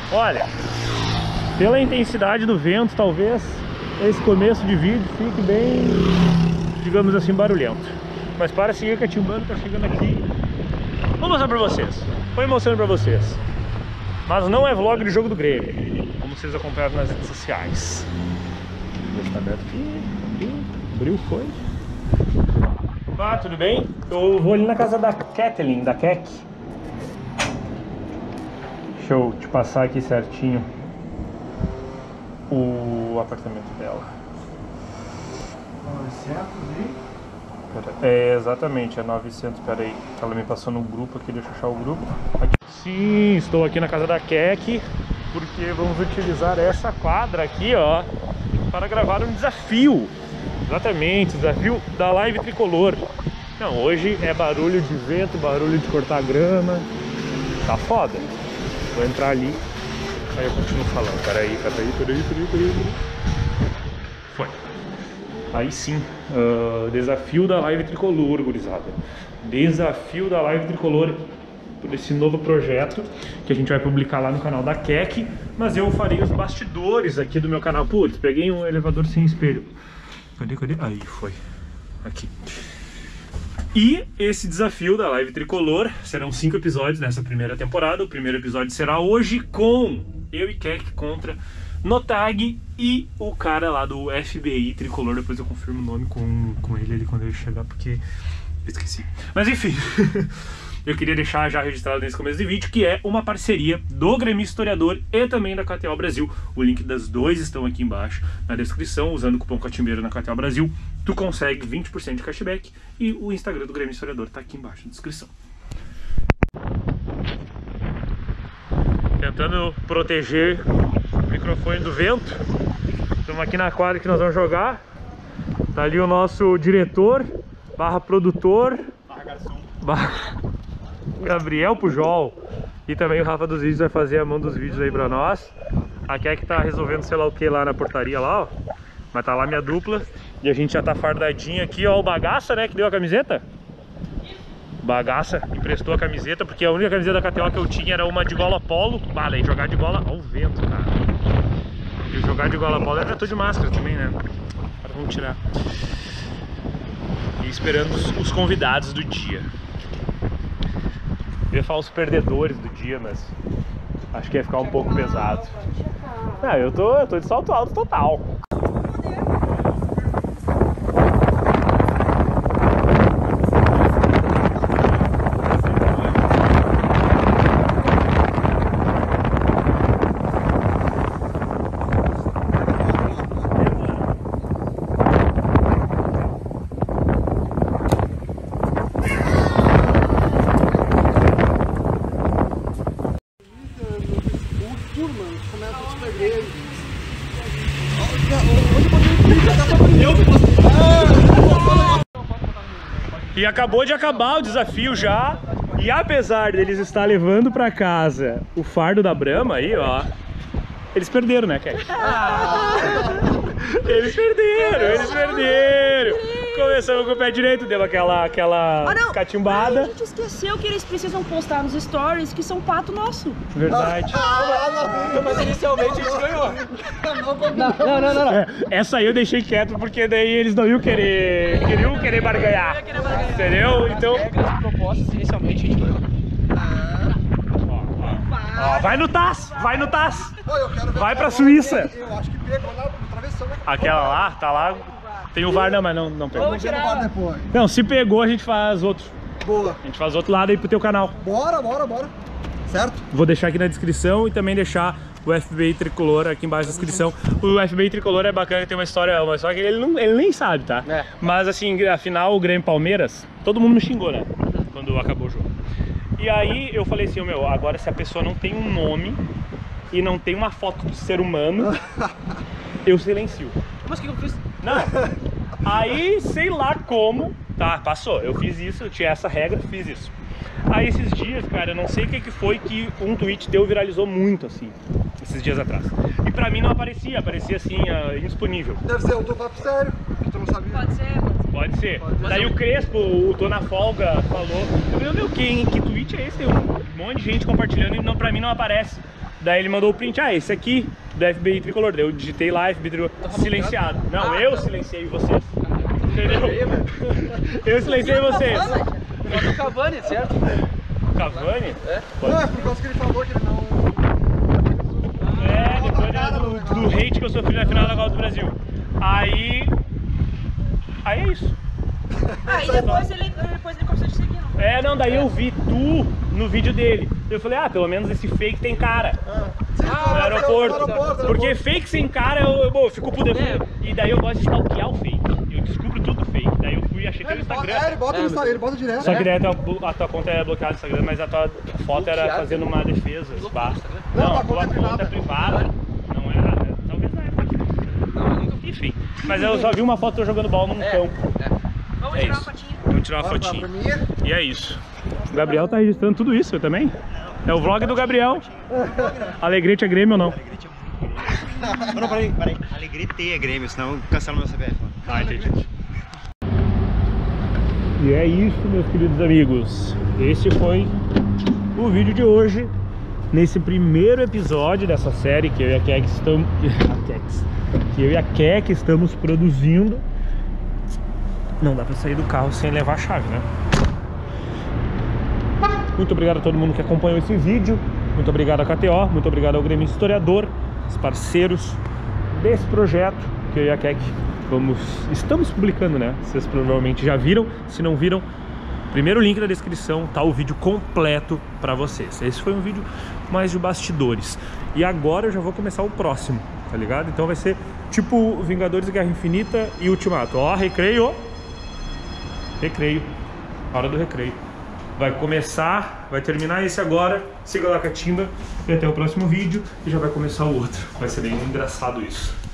Olha, pela intensidade do vento, talvez esse começo de vídeo fique bem, digamos assim, barulhento. Mas para seguir catimbando, tá chegando aqui. Vou mostrar pra vocês. Vou mostrando pra vocês. Mas não é vlog do jogo do Grêmio, como vocês acompanharam nas redes sociais. Deixa eu aberto aqui. Abriu, foi. Ah, tudo bem? Eu vou ali na casa da Kathleen, da Kek. Deixa eu te passar aqui certinho o apartamento dela. 900 aí? É, exatamente, é 900, peraí. Ela me passou no grupo aqui, deixa eu achar o grupo. Aqui. Sim, estou aqui na casa da Kek, porque vamos utilizar essa quadra aqui, ó, para gravar um desafio. Exatamente, desafio da Live Tricolor. Não, hoje é barulho de vento, barulho de cortar grama. Tá foda. Vou entrar ali, aí eu continuo falando. Peraí. Foi. Aí sim, desafio da Live Tricolor, gurizada. Desafio da Live Tricolor por esse novo projeto que a gente vai publicar lá no canal da Kek. Mas eu farei os bastidores aqui do meu canal. Putz, peguei um elevador sem espelho. Cadê? Aí, foi. Aqui. E esse desafio da Live Tricolor serão 5 episódios nessa primeira temporada. O primeiro episódio será hoje com eu e Kek contra Notag e o cara lá do FBI Tricolor. Depois eu confirmo o nome com ele ali quando ele chegar, porque eu esqueci. Mas enfim, eu queria deixar já registrado nesse começo de vídeo que é uma parceria do Grêmio Historiador e também da KTO Brasil. O link das dois estão aqui embaixo na descrição. Usando o cupom Catimbeiro na KTO Brasil, tu consegue 20% de cashback. E o Instagram do Grêmio Historiador tá aqui embaixo na descrição. Tentando proteger o microfone do vento. Estamos aqui na quadra que nós vamos jogar. Tá ali o nosso diretor / produtor / garçom Gabriel Pujol. E também o Rafa dos Vídeos vai fazer a mão dos vídeos aí pra nós. A Kek tá resolvendo sei lá o que lá na portaria lá, ó. Mas tá lá minha dupla. E a gente já tá fardadinho aqui, ó. O Bagaça, né, que deu a camiseta. Bagaça emprestou a camiseta, porque a única camiseta da KTO que eu tinha era uma de gola polo. Bah, daí jogar de gola ao vento, cara. E jogar de gola polo, eu tô de máscara também, né? Agora vamos tirar. E esperando os convidados do dia. Eu ia falar os perdedores do dia, mas acho que ia ficar um pouco pesado. Ah, eu tô de salto alto total. E acabou de acabar o desafio já. E apesar deles estar levando pra casa o fardo da Brahma aí, ó, eles perderam, né, Kek? Eles perderam. Começamos com o pé direito, deu aquela catimbada. A gente esqueceu que eles precisam postar nos stories que são pato nosso. Verdade. Mas inicialmente a gente ganhou. Não. Essa aí eu deixei quieto porque daí eles não iam querer barganhar. Entendeu? Então. Regras propostas inicialmente a gente ganhou. Ó, vai no TAS. Vai pra Suíça. Eu acho que pegou na travessão. Aquela lá, tá lá. Tem o VAR, não, mas não pegou. Vamos tirar. Não, se pegou a gente faz outro. Boa. A gente faz outro lado aí pro teu canal. Bora. Certo? Vou deixar aqui na descrição e também deixar o FBI Tricolor aqui embaixo na descrição. O FBI Tricolor é bacana, tem uma história que ele nem sabe, tá? É. Mas assim, afinal o Grêmio Palmeiras, todo mundo me xingou, né? Quando acabou o jogo. E aí eu falei assim, meu, agora se a pessoa não tem um nome e não tem uma foto do ser humano, eu silencio. Mas o que eu fiz? Não. Aí, sei lá como, tá, passou. Eu fiz isso, eu tinha essa regra, fiz isso. Aí esses dias, cara, eu não sei o que foi que um tweet teu viralizou muito, assim, esses dias atrás. E pra mim não aparecia assim, indisponível. Deve ser um do papo sério, que tu não sabia. Pode ser. Pode ser. Daí o Crespo, o Tô na Folga, falou. Eu falei, meu, que tweet é esse? Tem um monte de gente compartilhando e não, pra mim não aparece. Daí ele mandou o print, esse aqui do FBI Tricolor. Daí eu digitei lá, FBI Tricolor, silenciado. Não, eu silenciei vocês. Entendeu? Eu silenciei vocês. É o Cavani, certo? Cavani? É. Não, é por causa que ele falou que ele não... Depois do hate que eu sofri na final da Copa do Brasil. Aí é isso. E depois ele começou a te seguir, não? Não, daí eu vi tu no vídeo dele. Eu falei, pelo menos esse fake tem cara. No aeroporto. Porque fake sem cara eu fico por dentro. E daí eu gosto de stalkear o fake. Eu descubro tudo fake. Daí eu fui e achei teu Instagram. Ele bota no Instagram, ele bota direto. Só que daí a tua conta é bloqueada no Instagram, mas a tua foto era fazendo uma defesa. Não, a tua conta é privada. Não é nada. Talvez na época. Enfim. Mas eu só vi uma foto jogando bola num campo. Vamos tirar uma fotinha. Vamos tirar uma fotinha. E é isso. O Gabriel tá registrando tudo isso, eu também? É o vlog do Gabriel. Alegrete é Grêmio ou não? Não, peraí. Alegrete é Grêmio, senão cancela meu CPF. Entendi. E é isso, meus queridos amigos. Esse foi o vídeo de hoje. Nesse primeiro episódio dessa série que eu e a Kek estamos... que eu e a Kek estamos produzindo. Não dá pra sair do carro sem levar a chave, né? Muito obrigado a todo mundo que acompanhou esse vídeo. Muito obrigado a KTO, muito obrigado ao Grêmio Historiador, os parceiros desse projeto que eu e a Kek estamos publicando, né? Vocês provavelmente já viram. Se não viram, primeiro link na descrição, tá o vídeo completo pra vocês. Esse foi um vídeo mais de bastidores. E agora eu já vou começar o próximo, tá ligado? Então vai ser tipo Vingadores Guerra Infinita e Ultimato. Ó, recreio. Hora do recreio. Vai começar, vai terminar esse agora. Siga lá a Catimba e até o próximo vídeo. E já vai começar o outro. Vai ser bem engraçado isso.